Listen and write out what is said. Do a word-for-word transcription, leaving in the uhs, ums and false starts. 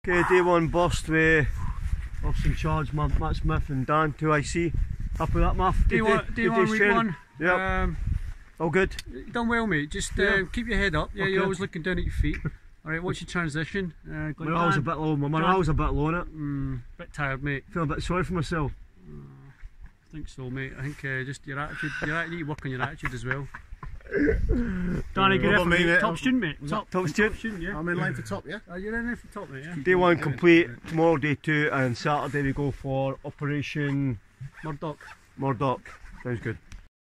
Okay, day one burst with us in charge, Matt Smith and Dan, two I C. Happy with that, Muff? Day one, day one, week one. Yep. Um, all good? You done well, mate. Just uh, yeah. keep your head up. Yeah, okay. You're always looking down at your feet. Alright, what's your transition? Uh, my morale's a bit low, my morale's a bit low on it. Mm, bit tired, mate. Feel a bit sorry for myself. Uh, I think so, mate. I think uh, just your attitude, your attitude, you work on your attitude as well. Danny, good effort, mate. Top student, mate. Top, top student? Top student, yeah. I'm in line for top, yeah? Uh, you're in there for top, mate, yeah. Day one complete, tomorrow day two, and Saturday we go for Operation Murdoch. Murdoch. Sounds good.